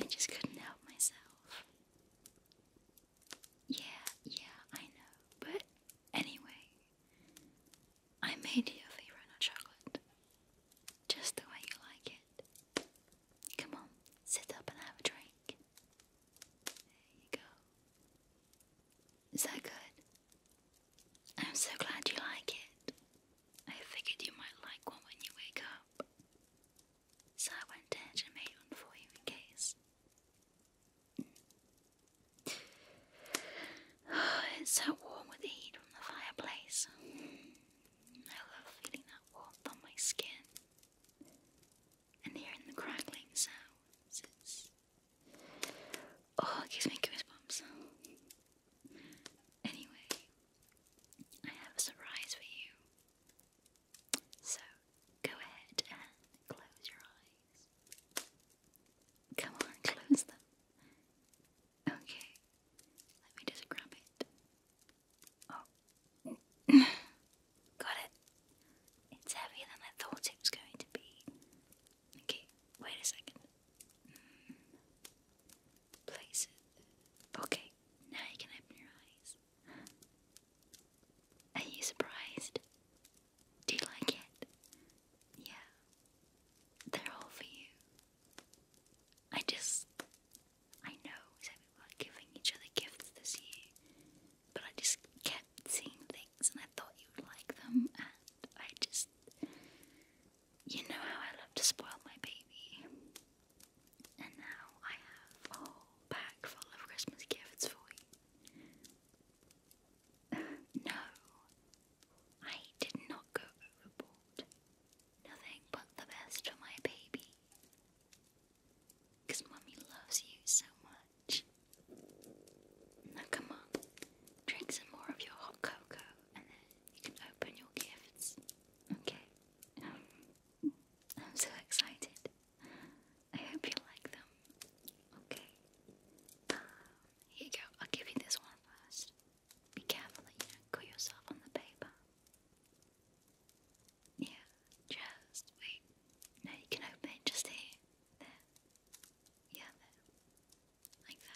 I just couldn't help myself. Yeah, I know. But anyway, I made you a favorite chocolate. Just the way you like it. Come on, sit up and have a drink. There you go. Is that good? I'm so glad you like it. I figured you might like one when you wake up. So I went ahead and made one for you in case. It's so warm with the heat from the fireplace. I love feeling that warmth on my skin and hearing the crackling sounds. It gives me goosebumps. Anyway, I have a surprise for you. So, go ahead and close your eyes. Come on, close them. Okay, let me just grab it. Oh, got it. It's heavier than I thought it was going to be. Okay, wait a second. Place it. Okay, now you can open your eyes. Are you surprised? Do you like it? Yeah, they're all for you. I know we said we weren't giving each other gifts this year, but I just kept seeing things and I thought you would like them, and you know how I love to spoil my baby. And now I have a whole bag full of Christmas gifts for you. No, I did not go overboard. Nothing but the best for my baby. Because Mummy loves you so much. Now come on, drink some more of your hot cocoa and then you can open your gifts. Okay? I'm so excited. I hope you like them. Okay. Here you go. I'll give you this one first. Be careful that you don't cut yourself on the paper. Yeah, just wait. Now you can open it just here. There. Yeah, there. Like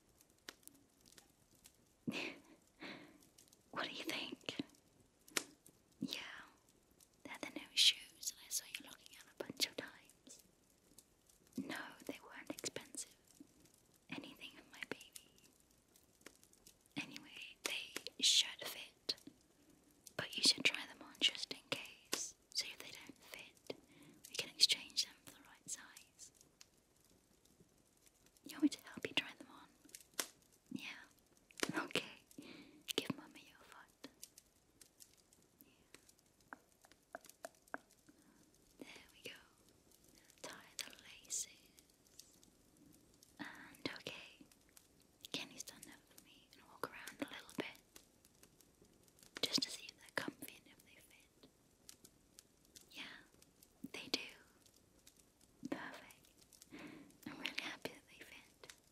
that. What do you think? Yeah, they're the new shoes that I saw you looking at a bunch of times. No, they weren't expensive. Anything of my baby. Anyway, they should fit. But you should try them on just in case. So if they don't fit, we can exchange them for the right size. You want me to help you try them on? Yeah. Okay. Give Mummy your foot. Yeah. There we go. Tie the laces. And okay. Can you stand up for me and walk around a little bit? Just to see if they're comfy and if they fit. Yeah, they do. Perfect. I'm really happy that they fit.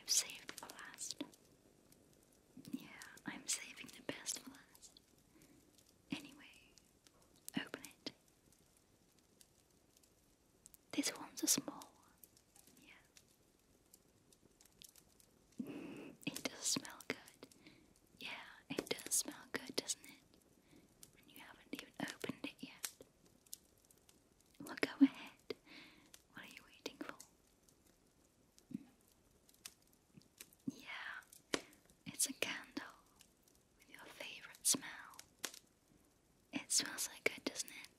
I've saved for last. Yeah, I'm saving the best for last. Anyway, open it. This one's a small one. Yeah. It does smell good. Yeah, it does smell good, doesn't it? And you haven't even opened it yet. Well, go ahead. What are you waiting for? Yeah, it's a candle with your favorite smell. It smells so good, doesn't it?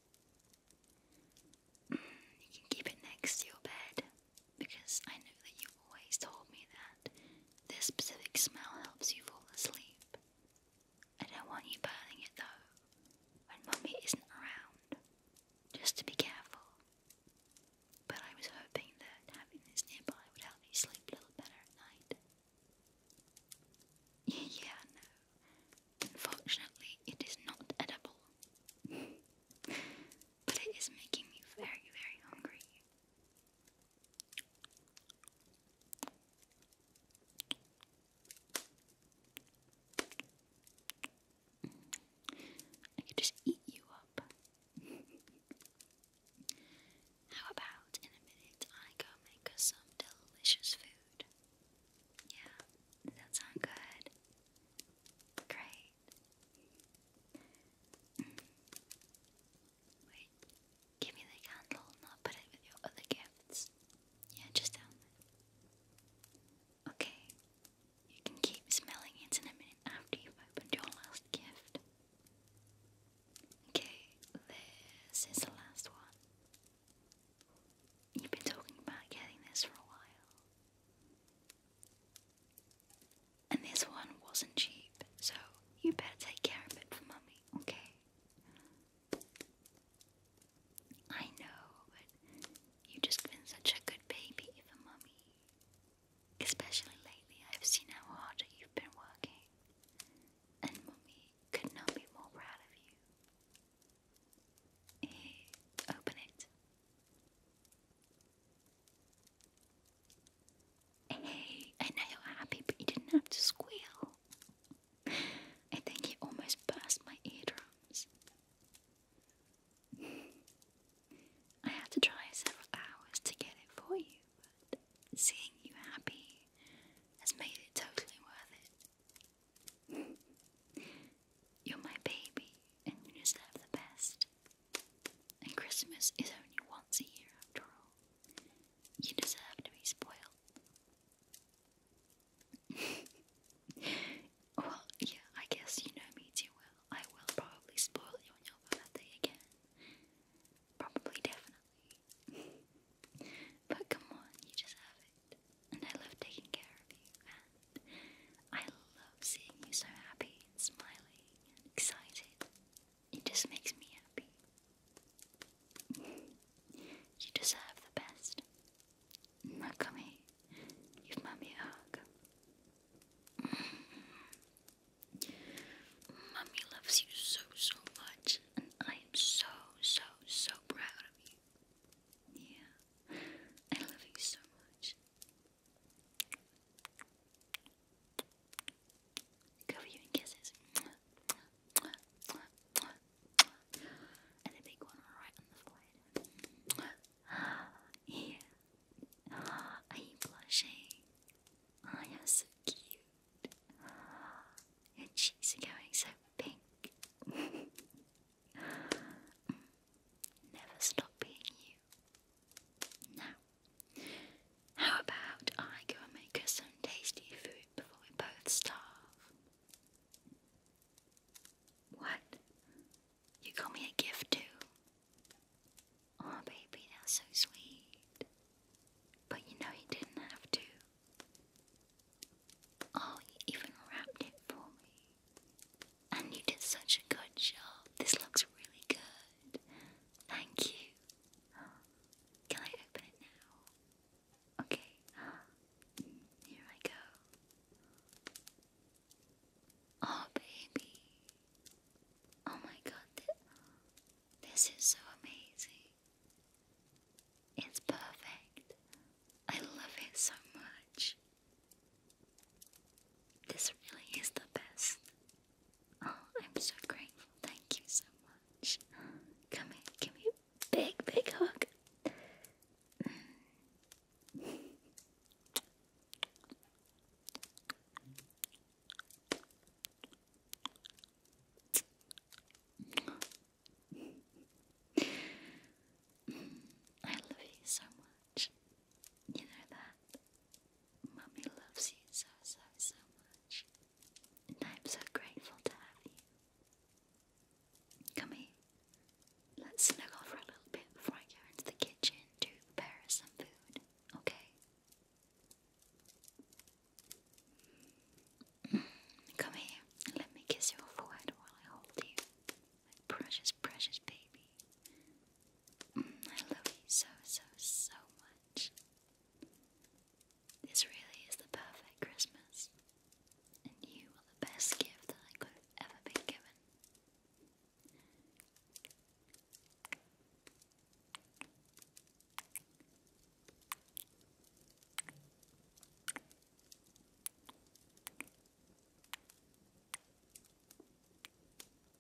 You can keep it next to your bed, because I know that you always told me that this specific smell helps you fall asleep. I don't want you burning it though, when Mummy isn't around. Just to be careful. But I was hoping that having this nearby would help you sleep a little better at night. Yeah, no. Unfortunately, it is not edible. But it is making me very, very hungry. I could just eat you up. How about in a minute I go make us some delicious food? Yeah, does that sound good? Great. Wait, give me the candle and I'll put it with your other gifts. Yeah, just down there. Okay, you can keep smelling it in a minute after you've opened your last gift. Okay, this is the last one. You've been talking about getting this for a while. And this one wasn't cheap, so you better take care of it for Mummy, okay? I know, but you've just been such a good baby for Mummy. Especially lately, I've seen how hard you've been working. And Mummy could not be more proud of you. Here, open it. Hey, I know you're happy, but you didn't have to squeal. I think you almost burst my eardrums. I had to try several hours to get it for you, but seeing you happy has made it totally worth it. You're my baby, and you deserve the best. And Christmas is only once a year after all. You deserve to be spoiled.